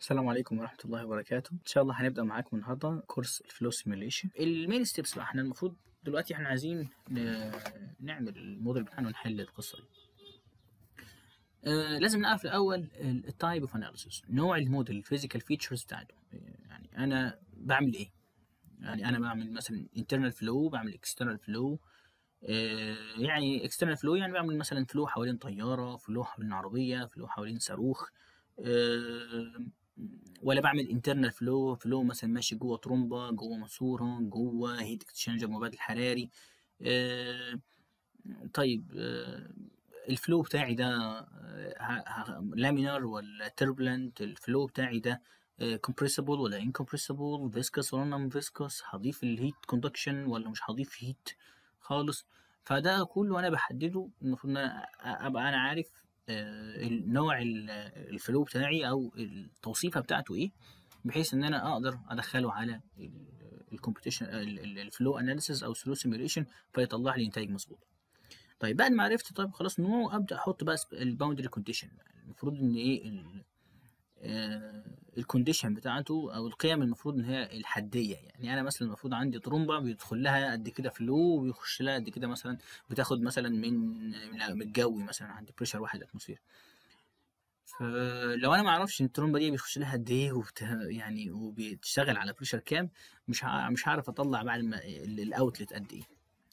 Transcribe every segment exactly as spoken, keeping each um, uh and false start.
السلام عليكم ورحمة الله وبركاته. إن شاء الله هنبدأ معاكم النهاردة كورس الفلو سيميوليشن. المين ستيبس بقى، احنا المفروض دلوقتي احنا عايزين نعمل الموديل بتاعنا ونحل القصة دي. آه لازم نعرف الأول التايب اوف اناليسيس، نوع الموديل، الفيزيكال فيتشرز بتاعته. يعني أنا بعمل إيه؟ يعني أنا بعمل مثلا internal flow، بعمل external flow. آه يعني external flow يعني بعمل مثلا فلو حوالين طيارة، فلو حوالين عربية، فلو حوالين صاروخ. آه ولا بعمل internal flow، فلو مثلا ماشي جوه ترومبة، جوه ماسورة، جوه هيت اكسشينجر مبادل حراري. آه طيب آه الفلو بتاعي ده لامينار ولا تربلنت؟ الفلو بتاعي ده كومبريسبل ولا انكمبريسبل؟ فيسكس ولا نون فيسكس؟ هضيف الهيت كوندكشن ولا مش هضيف هيت خالص؟ فده كله انا بحدده. المفروض ان انا ابقى انا عارف نوع الفلو بتاعي او التوصيفه بتاعته ايه، بحيث ان انا اقدر ادخله على الكومبيتيشن الفلو اناليسيس او الفلو سيميوليشن فيطلع لي نتائج مظبوطه. طيب بعد ما عرفت طيب خلاص نوعه، ابدا احط بقى الباوندري كونديشن. المفروض ان ايه الكونديشن بتاعته او القيم المفروض ان هي الحديه. يعني انا مثلا المفروض عندي طرمبه بيدخل لها قد كده فلو وبيخش لها قد كده، مثلا بتاخد مثلا من من الجوي، مثلا عندي بريشر واحد اتموسفير. فلو انا ما اعرفش ان الترومبه دي بيخش لها قد ايه وبت... يعني وبتشتغل على بريشر كام، مش ه... مش هعرف اطلع بعد ما الاوتلت قد ايه.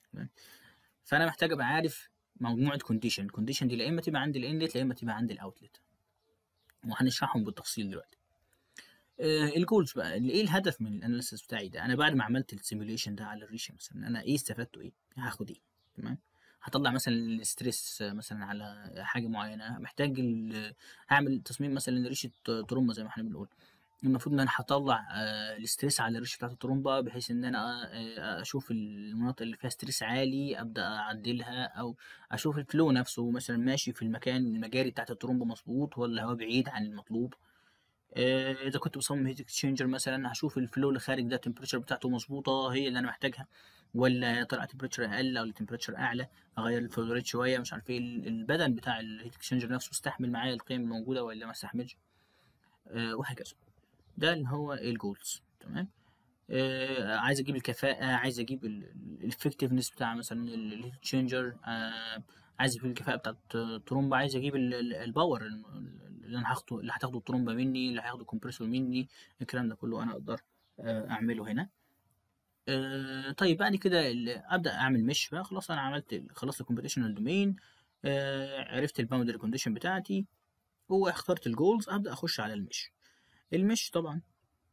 فانا محتاج ابقى عارف مجموعه كونديشن. الكونديشن دي لا اما تبقى عند الانلت لا اما تبقى عند الاوتلت، وهنشرحهم بالتفصيل دلوقتي. آه الجولز بقى، ايه الهدف من الاناليسيس بتاعي ده؟ انا بعد ما عملت السيميوليشن ده على الريشه مثلا، انا ايه استفدته؟ ايه هاخد ايه؟ تمام. هطلع مثلا الستريس مثلا على حاجه معينه، محتاج هعمل تصميم مثلا لريشه ترومبه زي ما احنا بنقول. المفروض ان انا هطلع آه الاستريس على الريشه بتاعت الترومبه، بحيث ان انا آه اشوف المناطق اللي فيها ستريس عالي ابدا اعدلها، او اشوف الفلو نفسه مثلا ماشي في المكان المجاري بتاعت الترومبه مظبوط ولا هو بعيد عن المطلوب. آه اذا كنت بصمم هيت اكسشينجر مثلا، هشوف الفلو اللي خارج ده التمبريتشر بتاعته مظبوطه، هي اللي انا محتاجها، ولا طلع تمبريتشر اقل او التمبريتشر اعلى، اغير الفلو ريت شويه، مش عارف ايه البدن بتاع الهيت اكسشينجر نفسه استحمل معايا القيم الموجوده ولا ما استحملش. آه وهكذا. ده اللي هو الجولز. تمام. آه عايز اجيب الكفاءه، عايز اجيب الافكتيفنس بتاع مثلا الهيت اكسشينجر، آه عايز اجيب الكفاءه بتاعت الترومبه، عايز اجيب الباور اللي انا هاخده، اللي هتاخده الترومبه مني، اللي هياخده الكمبريسور مني. الكلام ده كله انا اقدر آه اعمله هنا. آه طيب بعد كده ابدا اعمل مش بقى. خلاص انا عملت خلصت الكومبيتيشنال دومين، آه عرفت الباوندري كونديشن بتاعتي واخترت الجولز، ابدا اخش على المش. المش طبعا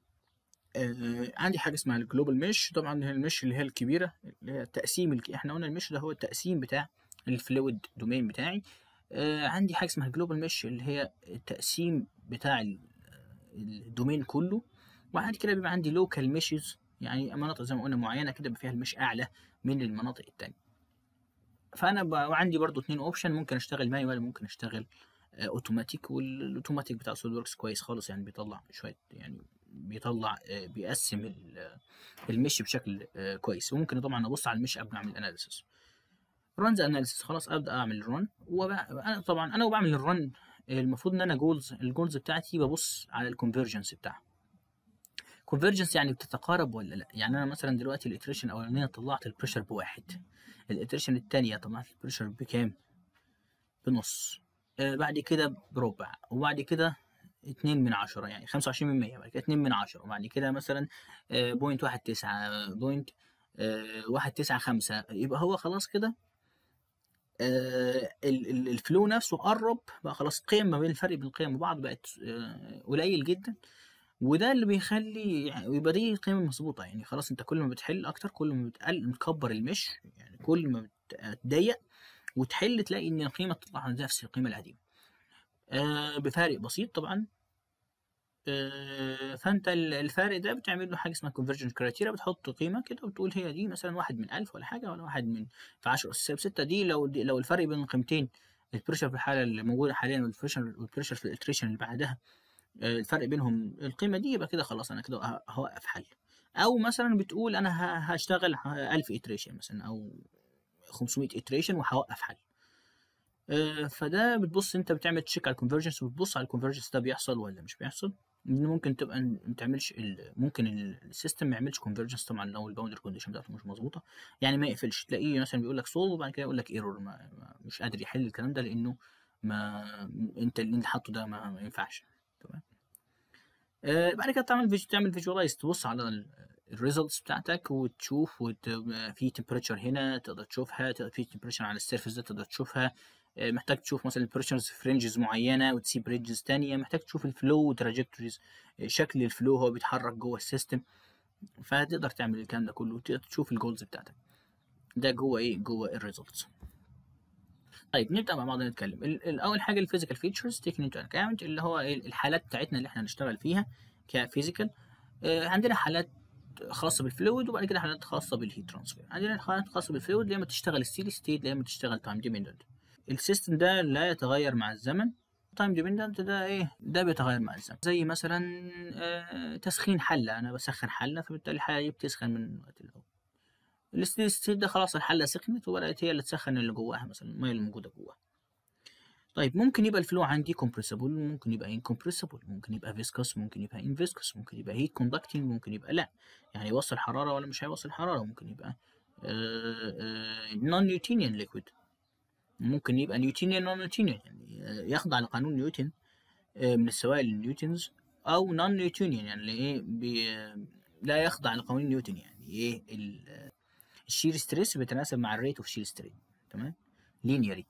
آه عندي حاجه اسمها الجلوبال مش. طبعا هي المش اللي هي الكبيره، اللي هي تقسيم الك... احنا قلنا المش ده هو التقسيم بتاع الفلويد دومين بتاعي. آه عندي حاجه اسمها الجلوبال مش اللي هي التقسيم بتاع الدومين كله. وبعد كده بيبقى عندي لوكال ميشز، يعني مناطق زي ما قلنا معينه كده فيها المش اعلى من المناطق التانية. فانا ب... وعندي برضو اتنين اوبشن، ممكن اشتغل مانيوال ممكن اشتغل اوتوماتيك. والاوتوماتيك بتاع سوليد وركس كويس خالص، يعني بيطلع شويه، يعني بيطلع بيقسم المش بشكل كويس. وممكن طبعا ابص على المش قبل ما اعمل اناليسيس. رانز اناليسيس، خلاص ابدا اعمل الرن. وانا طبعا انا وبعمل الرن المفروض ان انا جولز الجولز بتاعتي ببص على الكونفرجنس بتاعها. كونفرجنس يعني بتتقارب ولا لا. يعني انا مثلا دلوقتي الاتريشن الاولانيه طلعت البريشر بواحد، الاتريشن الثانيه طلعت البريشر بكام؟ بنص. آه بعد كده بربع، وبعد كده اتنين من عشرة، يعني خمسة وعشرين من مية، بعد كده اتنين من عشرة، وبعد كده مثلا آه بوينت واحد تسعة، بوينت آه واحد تسعة خمسة. يبقى هو خلاص كده آه الفلو نفسه قرب بقى، خلاص القيم ما بين الفرق بين القيم وبعض بقت آه قليل جدا. وده اللي بيخلي يعني يبقى دي القيمه مظبوطه. يعني خلاص انت كل ما بتحل اكتر كل ما بتقل بتكبر المش، يعني كل ما بتضيق وتحل تلاقي ان القيمه تطلع نفس القيمه القديمه آه بفارق بسيط طبعا. آه فانت الفارق ده بتعمل له حاجه اسمها conversion criteria، بتحط قيمه كده وتقول هي دي مثلا واحد من ألف ولا حاجه، ولا واحد من في عشرة أس ستة. دي لو دي لو الفرق بين القيمتين، البريشر في الحاله اللي موجوده حاليا والبريشر والبريشر في الالتريشن اللي بعدها، الفرق بينهم القيمه دي، يبقى كده خلاص انا كده هوقف حل. او مثلا بتقول انا هشتغل ألف اتريشن مثلا او خمسمية اتريشن وهوقف حل. فده بتبص انت بتعمل تشيك على الكونفرجنس، وبتبص على الكونفرجنس ده بيحصل ولا مش بيحصل. إن ممكن تبقى ما تعملش ال... ممكن السيستم ما يعملش كونفرجنس طبعا لو الباوندري كونديشن بتاعته مش مظبوطه، يعني ما يقفلش، تلاقيه مثلا بيقول لك سولف وبعد كده يقول لك ايرور، ما... ما... مش قادر يحل الكلام ده لانه ما انت اللي انت حاطه ده ما, ما ينفعش. تمام. آه بعد كده تعمل فيج... تعمل فيجواليز، تبص على الريزلتس بتاعتك وتشوف وت... في تمبريتشر هنا تقدر تشوفها، في تمبريتشر على السيرفيس ده تقدر تشوفها، محتاج تشوف مثلا البريشرز في رينجز معينه وتسيب رينجز ثانيه، محتاج تشوف الفلو تراجكتوريز، شكل الفلو هو بيتحرك جوه السيستم، فهتقدر تعمل الكلام ده كله وتقدر تشوف الجولز بتاعتك ده جوه ايه، جوه الريزلتس. طيب نبدا مع بعض نتكلم. الاول حاجه الفيزيكال فيتشرز تيك انتو اكاونت، اللي هو ايه الحالات بتاعتنا اللي احنا هنشتغل فيها كفيزيكال. آه عندنا حالات خاصه بالفلويد وبعد كده حالات خاصه بالهيت ترانسفير. عندنا حالات خاصه بالفلويد لما تشتغل ستيدي ستيت، لما تشتغل تايم ديبندنت. السيستم ده لا يتغير مع الزمن. تايم ديبندنت ده ايه، ده بيتغير مع الزمن، زي مثلا آه تسخين حله، انا بسخن حله فبالتالي الحله دي بتسخن من وقت الاول. الستيدي ستيت ده خلاص الحله سخنت وبدات هي اللي تسخن اللي جواها، مثلا الميه اللي موجوده جواها. طيب ممكن يبقى الفلو عندي compressible، ممكن يبقى incompressible، ممكن يبقى viscous، ممكن يبقى inviscous، ممكن يبقى heat conducting، ممكن يبقى لا، يعني يوصل حرارة ولا مش هيوصل حرارة، ممكن يبقى non Newtonian liquid، ممكن يبقى Newtonian non Newtonian، يعني يخضع لقانون نيوتن من السوائل النيوتنز، او non Newtonian يعني ايه بي لا يخضع لقانون نيوتن، يعني ايه الشير ستريس بيتناسب مع الريت اوف شير ستريس. تمام، لينيري.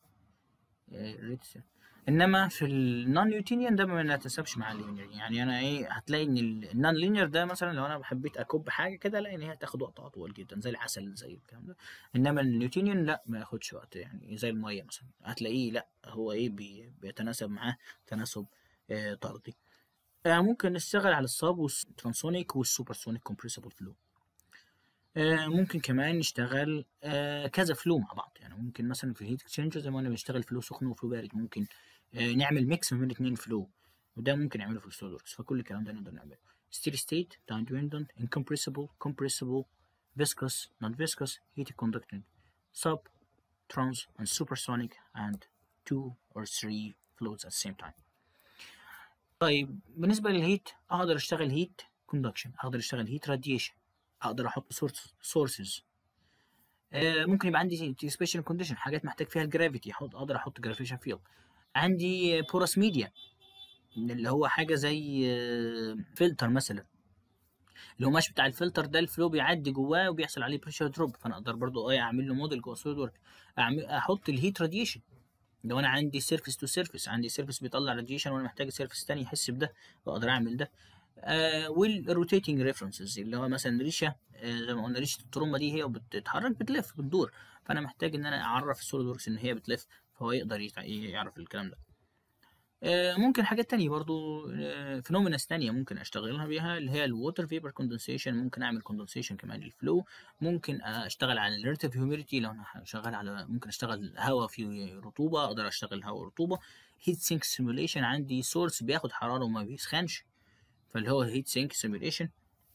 انما في النون نيوتينيان ده ما بيتناسبش مع اللينير، يعني انا ايه هتلاقي ان النون لينير ده مثلا لو انا حبيت اكب حاجه كده الاقي ان هي هتاخد وقت اطول جدا زي العسل زي الكلام ده، انما النيوتينيان لا ما ياخدش وقت، يعني زي الميه مثلا هتلاقيه لا هو ايه بي بيتناسب معاه تناسب آه طردي. آه ممكن نشتغل على السب والترانسونيك والسوبرسونيك كومبريسبل فلو. آه ممكن كمان نشتغل آه كذا فلو مع بعض، يعني ممكن مثلا في الهيت اكسشينجر زي ما انا بنشتغل فلو سخن وفلو بارد، ممكن آه نعمل ميكس ما بين الاثنين فلو، وده ممكن نعمله في السوليد وركس، فكل الكلام ده نقدر نعمله. ستيدي ستيت، تايم ديبندنت، incompressible، compressible، viscous، non viscous، heat conducting، sub، trans and supersonic and two or three fluids at the same time. طيب بالنسبة للهيت اقدر اشتغل هيت كوندكشن، اقدر اشتغل هيت راديشن، اقدر احط سورسز، آه ممكن يبقى عندي سبيشال كونديشن حاجات محتاج فيها الجرافيتي، احط اقدر احط جرافيشن فيلد. عندي بورس ميديا اللي هو حاجه زي آه فلتر مثلا، القماش بتاع الفلتر ده الفلو بيعدي جواه وبيحصل عليه بريشر دروب، فانا اقدر برضو ايه اعمل له موديل جوه سوليد ورك، اعمل احط الهيت راديشن. لو انا عندي سيرفيس تو سيرفيس، عندي سيرفيس بيطلع راديشن وانا محتاج سيرفيس تاني يحس بده، فاقدر اعمل ده. آه والروتيتنج ريفرنسز اللي هو مثلا ريشه، آه زي ما قلنا ريشه الترومبه دي هي بتتحرك بتلف بتدور، فانا محتاج ان انا اعرف السوليد وركس ان هي بتلف، فهو يقدر يعرف الكلام ده. آه ممكن حاجات تانية برضو، آه فينوميناس تانية ممكن اشتغلها بيها اللي هي الووتر فيبر كوندنسيشن، ممكن اعمل كوندنسيشن كمان للفلو، ممكن اشتغل على الريلاتيف هيوميديتي لو انا شغال على، ممكن اشتغل هواء فيه رطوبه اقدر اشتغل هواء رطوبه. هيت سينك سيموليشن عندي سورس بياخد حراره وما بيسخنش، فاللي هو هيت سينك سيموليشن.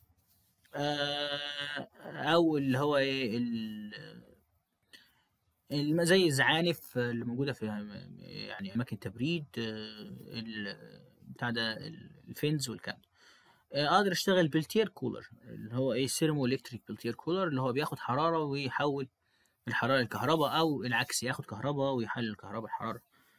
او اللي هو ايه زي الزعانف اللي موجوده في يعني اماكن تبريد بتاع ده الفينز والكلام ده. اقدر اشتغل بلتير كولر اللي هو ايه سيرمو الكتريك بلتير كولر اللي هو بياخد حراره ويحول الحراره لكهرباء، او العكس ياخد كهرباء ويحلل الكهرباء الحراره.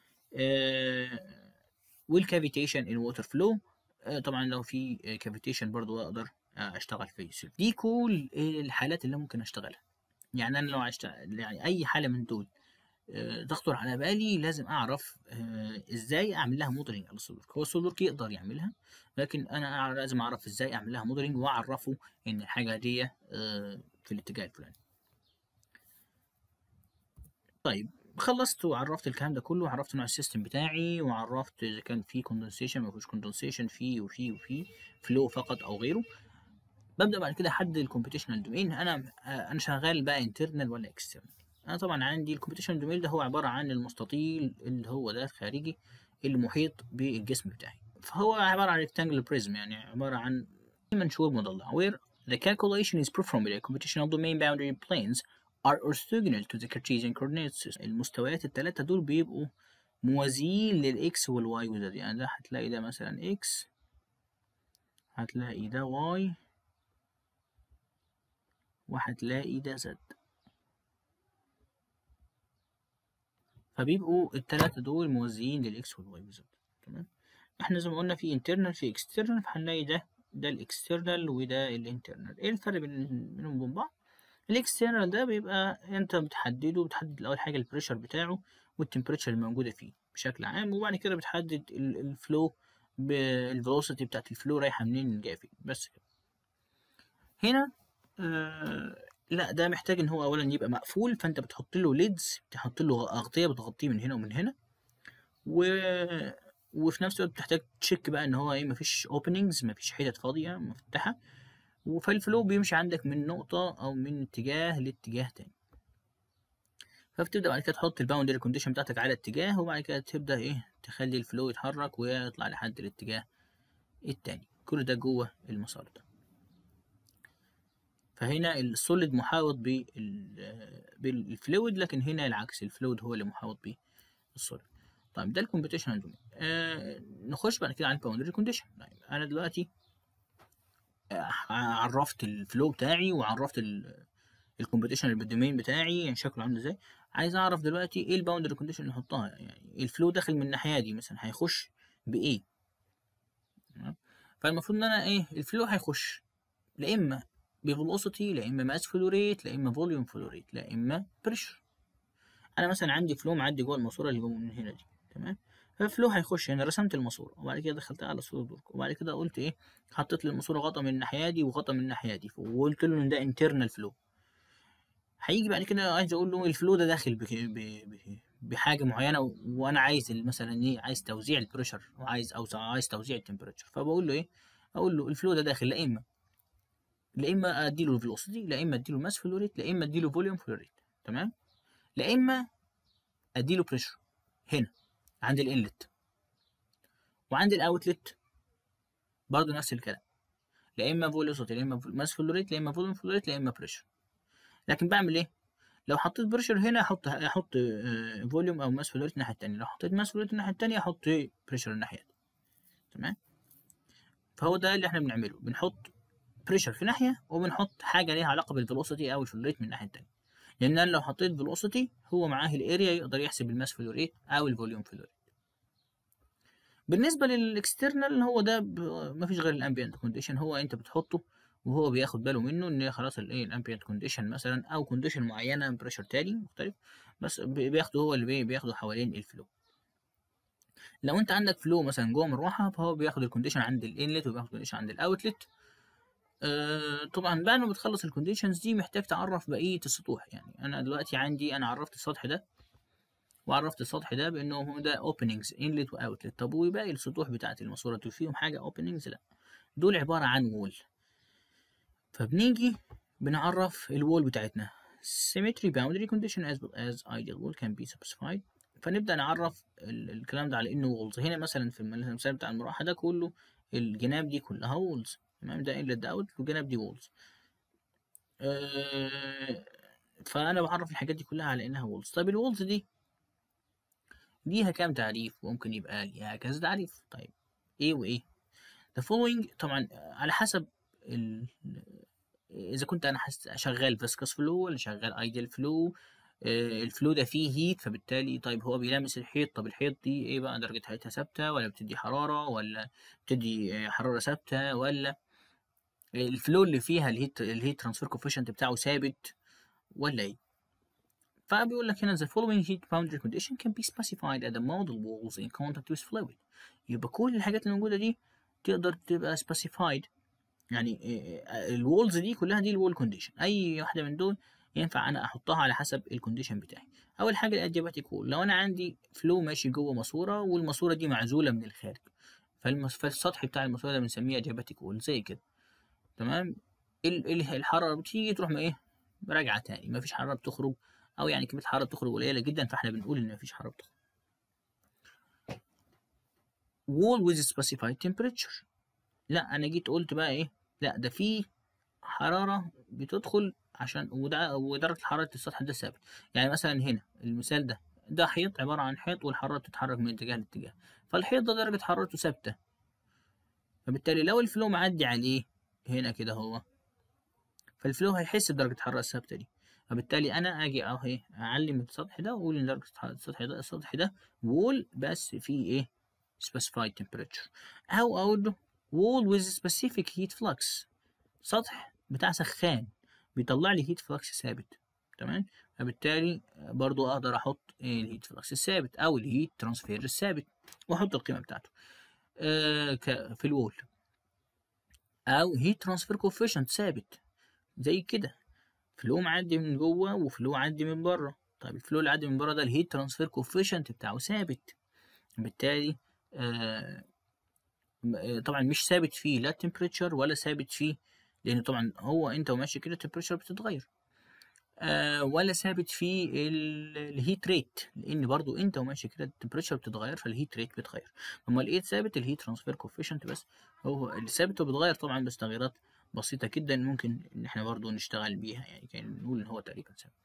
والكافيتيشن ان ووتر فلو، طبعا لو في كافيتيشن برضو اقدر اشتغل فيه. دي كل الحالات اللي ممكن اشتغلها، يعني انا لو اشتغل يعني اي حاله من دول تخطر على بالي لازم اعرف ازاي اعمل لها موديلنج على السوليد ورك. هو السوليد ورك يقدر يعملها، لكن انا لازم اعرف ازاي اعمل لها موديلنج واعرفه ان الحاجه دي في الاتجاه الفلاني. طيب خلصت وعرفت الكلام ده كله، وعرفت نوع السيستم بتاعي، وعرفت اذا كان في كوندنسيشن ما فيهوش كوندنسيشن، في وفي وفي فلو فقط او غيره. ببدا بعد كده احدد الكومبيتيشنال دومين. انا انا شغال بقى انترنال ولا اكسترنال. انا طبعا عندي الكومبيتيشنال دومين ده هو عباره عن المستطيل اللي هو ده الخارجي اللي محيط بالجسم بتاعي، فهو عباره عن ريكتانجل بريزم، يعني عباره عن منشور مضلع where the calculation is performed by computational domain boundary planes are orthogonal to the Cartesian coordinate system. المستويات الثلاثه دول بيبقوا موازيين للاكس والواي والزد، يعني ده هتلاقي ده مثلا اكس هتلاقي ده واي وهتلاقي ده زد، فبيبقوا التلاتة دول موازيين للإكس والواي بالظبط. تمام. احنا زي ما قلنا في internal في external، فهنلاقي ده ده الاكسترنال وده الانترنال. ايه الفرق بينهم وبين بعض؟ الاكسترنال ده بيبقى انت بتحدده، بتحدد اول حاجه البريشر بتاعه والتمبريتشر الموجوده فيه بشكل عام، وبعد كده بتحدد الفلو بالفيلوسيتي بتاعت الفلو رايحه منين جايه فين، بس كده. هنا آه لا، ده محتاج ان هو اولا يبقى مقفول، فانت بتحط له ليدز، بتحط له اغطيه بتغطيه من هنا ومن هنا، و وفي نفس الوقت بتحتاج تشيك بقى ان هو ايه، مفيش اوبننجز، مفيش حتت فاضيه مفتوحه، فالفلو بيمشي عندك من نقطه او من اتجاه لاتجاه تاني. فبتبدا بعد كده تحط الباوندري كونديشن بتاعتك على اتجاه، وبعد كده تبدا ايه، تخلي الفلو يتحرك ويطلع لحد الاتجاه التاني، كل ده جوه المسار ده. فهنا السوليد محاوط بالفلويد، لكن هنا العكس، الفلويد هو اللي محاوط بالسوليد. طيب ده الكومبيتيشن دومين. آه نخش بعد كده على الباوندري كونديشن. طيب انا دلوقتي آه عرفت الفلو بتاعي وعرفت الكومبيتيشن الدومين بتاعي يعني شكله عامل ازاي. عايز اعرف دلوقتي ايه الباوندري كونديشن اللي احطها، يعني الفلو داخل من الناحيه دي مثلا هيخش بايه. فالمفروض ان انا ايه، الفلو هيخش لا اما بفيلوسيتي، لا اما ماس فلو ريت، لا اما فوليوم فلو ريت، لا اما بريشر. انا مثلا عندي فلو معدي جوه الماسوره اللي جوه من هنا دي، تمام. فالفلو هيخش هنا، رسمت الماسوره وبعد كده دخلتها على صوره دورك، وبعد كده قلت ايه، حطيت للماسوره غطا من الناحيه دي وغطا من الناحيه دي، وقلت له ان ده انترنال فلو. هيجي بعد كده عايز اقول له الفلو ده داخل بك- ب- ب- بحاجه معينه، و- وانا عايز مثلا ايه، عايز توزيع البريشر وعايز او عايز توزيع التمبريتشر. فبقول له ايه، اقول له الفلو ده داخل لا اما لا اما اديله الفيلوسيتي، لا اما اديله ماس فلو ريت، لا اما اديله فوليوم فلو ريت، تمام. لا اما اديله بريشر هنا عند الانلت، وعند الاوتلت برضه نفس الكلام، لا اما فيلوسيتي، لا اما ماس فلو ريت، لا اما فوليوم فلو ريت، لا اما بريشر. لكن بعمل ايه، لو حطيت بريشر هنا احط احط فوليوم او ماس فلو ريت الناحيه الثانيه، لو حطيت ماس فلو ريت الناحيه الثانيه احط بريشر الناحيه دي، تمام. فهو ده اللي احنا بنعمله، بنحط بريشر في ناحيه وبنحط حاجه ليها علاقه بالفيلوسيتي او الفلو ريت من الناحيه الثانيه، لان انا لو حطيت فيلوسيتي هو معاه الاريا يقدر يحسب الماس فلو ريت او الفوليوم فلو ريت. بالنسبه للاكسترنال هو ده ب... مفيش غير الامبيانت كونديشن، هو انت بتحطه وهو بياخد باله منه ان خلاص الايه الامبيانت كونديشن مثلا او كونديشن معينه بريشر تاني مختلف، بس بياخده هو اللي بياخده حوالين الفلو. لو انت عندك فلو مثلا جوه مروحه، فهو بياخد الكونديشن عند الانلت وبياخد الكونديشن عند الاوتلت. آه طبعا بعد ما بتخلص الكونديشنز دي محتاج تعرف بقيه السطوح. يعني انا دلوقتي عندي انا عرفت السطح ده وعرفت السطح ده بانه هو ده اوبننجز انلت واوتلت. طب وباقي السطوح بتاعت الماسوره دول فيهم حاجه اوبننجز؟ لا، دول عباره عن وول. فبنيجي بنعرف الوول بتاعتنا symmetry boundary condition as well as ideal wall can be specified. فنبدأ نعرف الكلام ده على انه وولز. هنا مثلا في المثال بتاع المروحة ده كله الجناب دي كلها وولز، تمام، ده انلت ده اوت والجناب دي وولز. أه فانا بعرف الحاجات دي كلها على انها وولز. طيب الوولز دي ليها كام تعريف؟ وممكن يبقى ليها كذا تعريف. طيب ايه وايه؟ the following طبعا على حسب ال اذا كنت انا شغال فيسكس فلو ولا شغال ايدل فلو. الفلو ده فيه هيت، فبالتالي طيب هو بيلامس الحيط، طب الحيط دي ايه بقى، درجه حرارتها ثابته ولا بتدي حراره، ولا بتدي حراره ثابته، ولا الفلو اللي فيها الهيت الهيت ترانسفير كوفيشنت بتاعه ثابت ولا ايه. فبيقول لك هنا the following heat boundary condition can be specified at the model walls in contact with fluid. يبقى كل الحاجات اللي موجوده دي تقدر تبقى specified، يعني الوولز دي كلها دي الوول كونديشن، اي واحده من دول ينفع انا احطها على حسب الكونديشن بتاعي. اول حاجه الادياباتيك وول، لو انا عندي فلو ماشي جوه ماسوره والماسوره دي معزوله من الخارج، فالمس... فالسطح بتاع الماسوره ده بنسميه ادياباتيك وول زي كده، تمام. الحراره بتيجي تروح ما ايه، راجعه تاني، مفيش حراره بتخرج، او يعني كميه الحراره بتخرج قليله جدا، فاحنا بنقول ان مفيش حراره بتخرج. wall with specified temperature، لا انا جيت قلت بقى ايه، لا ده في حرارة بتدخل عشان وده ودرجة حرارة السطح ده ثابت. يعني مثلا هنا المثال ده ده حيط عبارة عن حيط والحرارة بتتحرك من اتجاه لاتجاه، فالحيط ده درجة حرارته ثابتة، فبالتالي لو الفلو معدي عليه هنا كده هو، فالفلو هيحس بدرجة الحرارة الثابتة دي. فبالتالي أنا أجي أهو إيه أعلم السطح ده وأقول إن درجة السطح ده السطح ده وول بس فيه إيه specified temperature، أو أقول له wall with specific heat flux، سطح بتاع سخان بيطلع لي هيت فلكس ثابت. تمام. فبالتالي برضو اقدر احط الهيت فلكس الثابت او الهيت ترانسفير الثابت واحط القيمه بتاعته آه في الوول، او هيت ترانسفير كوفيشنت ثابت زي كده، فلو معدي من جوه وفلو عدي من بره. طيب الفلو اللي عدي من بره ده الهيت ترانسفير كوفيشنت بتاعه ثابت، بالتالي آه طبعا مش ثابت فيه لا تمبريتشر ولا ثابت فيه، لان طبعا هو انت وماشي كده التمبريتشر بتتغير، آه ولا ثابت فيه الهيت ريت، لان برضو انت وماشي كده التمبريتشر بتتغير فالهيت ريت بيتغير. امال ايه ثابت؟ الهيت ترانسفير كوفيشنت بس هو الثابت، وبيتغير طبعا بس تغييرات بسيطه جدا ممكن ان احنا برضو نشتغل بيها، يعني كان نقول ان هو تقريبا ثابت.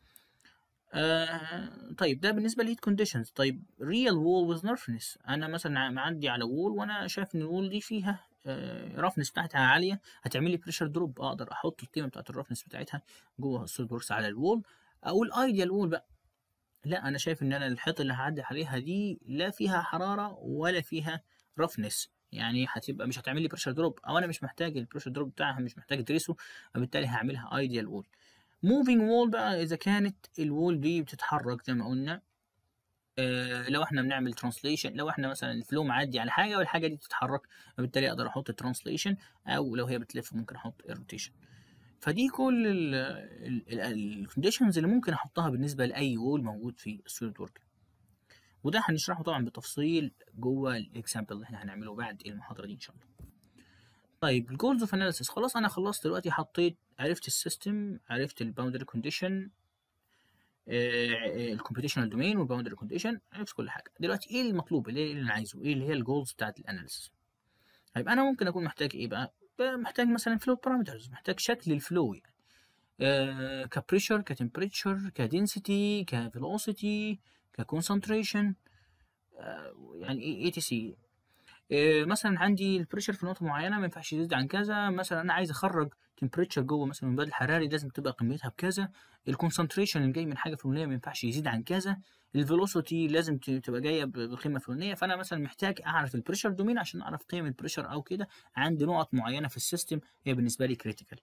آه طيب ده بالنسبه للهيت كونديشنز. طيب ريال وول ويز رفنس، انا مثلا معدي على وول وانا شايف ان الوول دي فيها آه رفنس بتاعتها عاليه، هتعمل لي بريشر دروب، اقدر احط القيمه بتاعت الرفنس بتاعتها جوه السوليد وركس على الوول. او الايديال وول بقى، لا انا شايف ان انا الحيطه اللي هعدي عليها دي لا فيها حراره ولا فيها رفنس، يعني هتبقى مش هتعمل لي بريشر دروب، او انا مش محتاج البريشر دروب بتاعها، مش محتاج ادرسه، فبالتالي هعملها ايديال وول. موفينج وول بقى اذا كانت الوول دي بتتحرك زي ما قلنا، آه لو احنا بنعمل ترانسليشن، لو احنا مثلا الفلو معدي على حاجه والحاجه دي بتتحرك، فبالتالي اقدر احط ترانسليشن، او لو هي بتلف ممكن احط روتيشن. فدي كل الكونديشنز اللي ممكن احطها بالنسبه لاي وول موجود في السوليد ورك، وده هنشرحه طبعا بالتفصيل جوه الاكزامبل اللي احنا هنعمله بعد المحاضره دي ان شاء الله. طيب الجولز اوف اناليسيس، خلاص انا خلصت دلوقتي، حطيت عرفت السيستم، عرفت الباوندري كونديشن، الكومبيتيشنال دومين والباوندري كونديشن، عرفت كل حاجه. دلوقتي ايه المطلوب، ايه اللي انا عايزه، ايه اللي هي الجولز بتاعت الاناليسيس؟ طيب انا ممكن اكون محتاج ايه بقى؟ محتاج مثلا فلو بارامترز، محتاج شكل الفلو يعني آه كبريشر، كتمبريتشر، كدنسيتي، كفيلوسيتي، ككونسنتريشن، آه يعني ايه اي تي سي. آه مثلا عندي البريشر في نقطه معينه ما ينفعش يزيد عن كذا، مثلا انا عايز اخرج تمبريتشر جوه مثلا من بدل حراري لازم تبقى قيمتها بكذا، الكونسنتريشن اللي جاي من حاجه فلانيه ما ينفعش يزيد عن كذا، الفيلوسيتي لازم تبقى جايه بقيمه فلانيه. فانا مثلا محتاج اعرف البريشر دومين عشان اعرف قيم البريشر او كده عند نقط معينه في السيستم هي بالنسبه لي كريتيكال.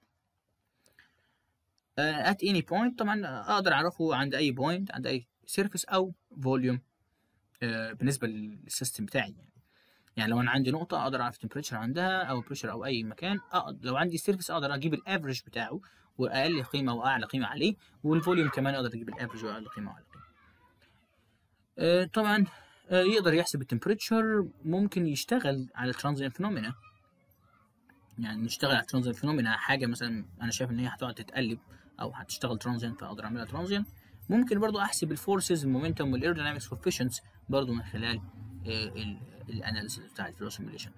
at any point طبعا اقدر اعرفه عند اي بوينت، عند اي سيرفيس او فوليوم uh, بالنسبه للسيستم بتاعي يعني. يعني لو انا عندي نقطه اقدر اعرف تمبريتشر عندها او بريشر او اي مكان، أقدر لو عندي سيرفيس اقدر اجيب الافريج بتاعه واقل قيمه واعلى قيمه عليه، والفوليوم كمان اقدر اجيب الافريج واقل قيمه واعلى قيمه. uh, طبعا uh, يقدر يحسب التمبريتشر، ممكن يشتغل على الترانزيانت فينومينا، يعني نشتغل على الترانزيانت فينومينا، حاجه مثلا انا شايف ان هي هتقعد تتقلب او هتشتغل ترانزيانت فاقدر اعملها ترانزيانت. ممكن برضو احسب الفورسز، المومنتوم والايرودينامكس كوفيشنتس برضو من خلال الاناليسيس بتاع الفلو سيميوليشن.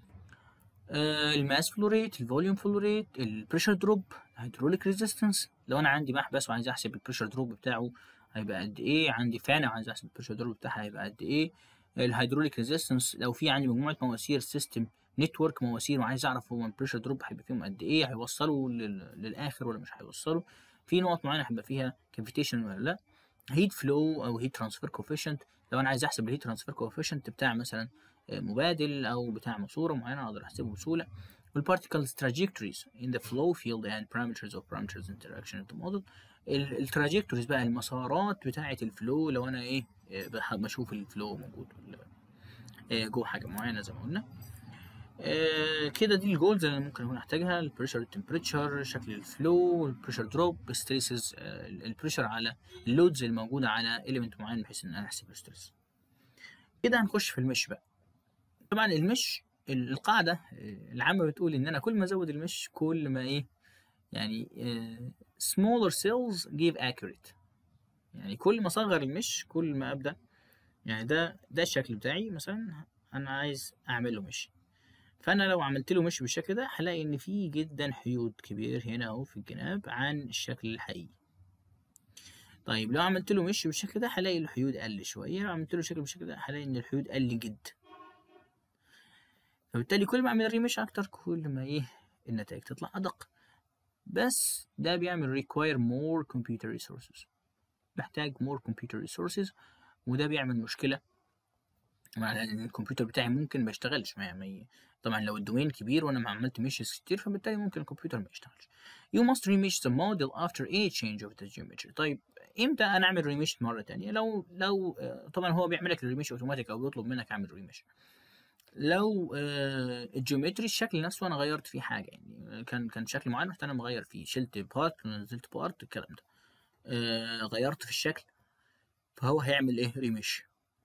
الماس فلو ريت، الفوليوم فلو ريت، البريشر دروب، الهيدروليك ريزيستنس، لو انا عندي محبس وعايز احسب البريشر دروب بتاعه هيبقى قد ايه، عندي فان وعايز احسب البريشر دروب بتاعها هيبقى قد ايه، الهيدروليك ريزيستنس لو في عندي مجموعه مواسير سيستم نتورك مواسير وعايز اعرف هو البريشر دروب هيبقى فيهم قد ايه، هيوصلوا للاخر ولا مش هيوصلوا، في نقط معينه هيبقى فيها كافيتيشن ولا لا. هيت فلو او هيت ترانسفير كوفيشنت، لو انا عايز احسب الهيت ترانسفير كوفيشنت بتاع مثلا مبادل او بتاع ماسوره معينه اقدر احسبه بسهوله. والبارتيكلز trajectories in the flow field and parameters of parameters interaction in the model. التراجكتوريز بقى المسارات بتاعه الفلو، لو انا ايه بشوف الفلو موجود جوه حاجه معينه زي ما قلنا. آه كده دي الجولز اللي ممكن اكون احتاجها، البريشر، التمبريتشر، شكل الفلو، البريشر دروب، ستريسز، آه البريشر على اللودز الموجوده على اليمنت معين بحيث ان انا احسب الستريس. كده هنخش في المش بقى. طبعا المش القاعده العامه بتقول ان انا كل ما ازود المش كل ما ايه يعني uh, smaller cells give accurate، يعني كل ما اصغر المش كل ما ابدا، يعني ده ده الشكل بتاعي مثلا انا عايز اعمل له مش، فانا لو عملت له مش بالشكل ده هلاقي ان في جدا حيود كبير هنا اهو في الجناب عن الشكل الحقيقي. طيب لو عملت له مش بالشكل ده هلاقي الحيود قل شويه، لو عملت له شكل بالشكل ده هلاقي ان الحيود قل جدا. فبالتالي كل ما اعمل ريميش اكتر كل ما ايه النتائج تطلع ادق. بس ده بيعمل require more computer resources، محتاج more computer resources، وده بيعمل مشكلة مع ان الكمبيوتر بتاعي ممكن ما يشتغلش. ما ما طبعا لو الدومين كبير وانا ما عملت ميشز كتير فبالتالي ممكن الكمبيوتر ما يشتغلش. You must remesh the model after any change of the geometry. طيب امتى انا اعمل ريميش مرة تانية؟ لو لو طبعا هو بيعمل لك الريميش اوتوماتيك او بيطلب منك اعمل ريميش. لو الجيومتري الشكل نفسه انا غيرت فيه حاجة، يعني كان كان شكل معين رحت انا مغير فيه، شلت بارت ونزلت بارت الكلام ده، غيرت في الشكل، فهو هيعمل ايه؟ ريميش.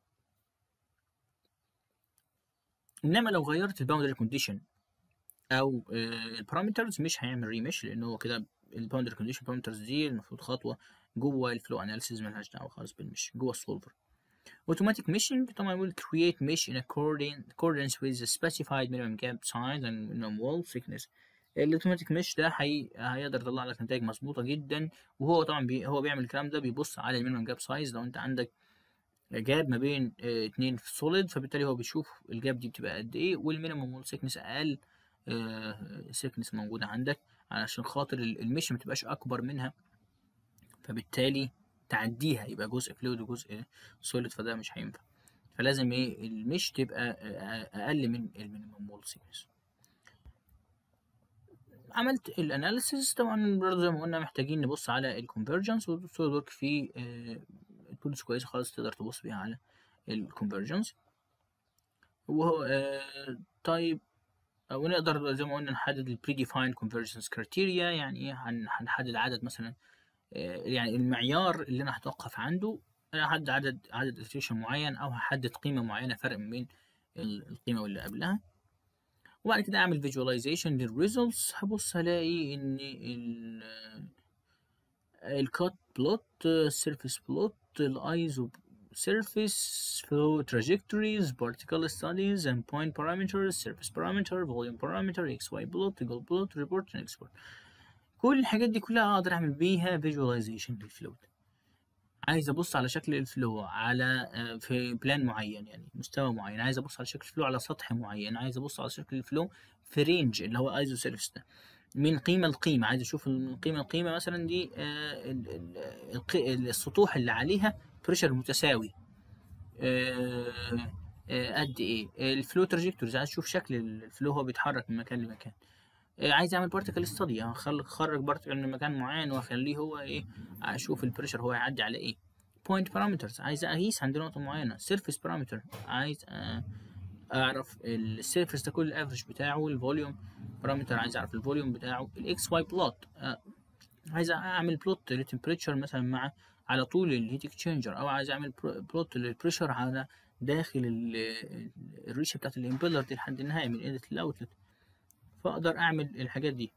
انما لو غيرت الباوندري كونديشن او البارامترز مش هيعمل ريميش، لان هو كده الباوندري كونديشن بارامترز دي المفروض خطوه جوه الفلو اناليسيز، مالهاش دعوه خالص بالمش جوه السولفر. اوتوماتيك ميشنج طبعا will create mesh in accordance with the specified minimum gap size and minimum wall thickness. الاوتوماتيك ميش ده هي... هيقدر يطلع لك نتائج مظبوطه جدا، وهو طبعا بي... هو بيعمل الكلام ده بيبص على المينيمم جاب سايز. لو انت عندك جاب ما بين اه اتنين في سوليد فبالتالي هو بيشوف الجاب دي بتبقى قد ايه، والمينيمم وول سيكنس اقل اه سيكنس موجوده عندك، علشان خاطر المش ما تبقاش اكبر منها فبالتالي تعديها يبقى جزء فلويد وجزء سوليد، فده مش هينفع. فلازم ايه المش تبقى اقل من المينيمم وول سيكنس. عملت الاناليسيز طبعا برضه زي ما قلنا محتاجين نبص على الكونفرجنس، والسوليد ورك فيه تولز كويسه خالص تقدر تبص بيها على الكونفرجنس. وهو آه طيب ونقدر زي ما قلنا نحدد ال predefined convergence criteria، يعني ايه هنحدد عدد مثلا آه يعني المعيار اللي انا هتوقف عنده، انا هحدد عدد عدد iteration معين او هحدد قيمه معينه فرق بين القيمه واللي قبلها. وبعد كده اعمل visualization للريزلتس، هبص هلاقي ان ال الكات بلوت، السيرفيس بلوت، الايزو surface flow trajectories, particle studies and point parameters, surface parameter, volume parameter, xy plot, eagle plot, report and export. كل الحاجات دي كلها اقدر اعمل بيها visualization للفلو. عايز ابص على شكل الفلو على في بلان معين، يعني مستوى معين، عايز ابص على شكل الفلو على سطح معين، عايز ابص على شكل الفلو في رينج اللي هو ايزو سيرفيس ده من قيمة لقيمة، عايز اشوف من قيمة لقيمة مثلا دي آه السطوح اللي عليها بريشر متساوي آه آه قد ايه، الفلو تراجكتوريز عايز اشوف شكل الفلو هو بيتحرك من مكان لمكان، آه عايز اعمل بارتيكل ستادي، اخرج بارتيكل من مكان معين واخليه هو ايه، اشوف البريشر هو هيعدي على ايه. بوينت بارامترز عايز اقيس عند نقطة معينة. سيرفيس بارامتر عايز آه اعرف السيرفيس ده كل الافرج بتاعه. الفوليوم بارامتر عايز اعرف الفوليوم بتاعه. الاكس واي بلوت آه عايز اعمل بلوت للتمبريتشر مثلا مع على طول الهيت اكسشينجر، او عايز اعمل بلوت للبريشر على داخل الريشه بتاعت الامبيلر دي لحد النهايه من انلت للاوتلت، فاقدر اعمل الحاجات دي.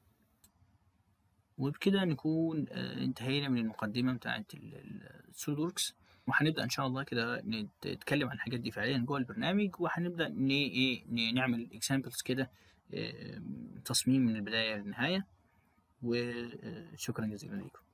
وبكده نكون انتهينا من المقدمه بتاعت السوليد وركس، وهنبدا ان شاء الله كده نتكلم عن الحاجات دي فعليا جوه البرنامج، وهنبدا ايه نعمل اكزامبلز كده تصميم من البدايه للنهايه. وشكرا جزيلا لكم.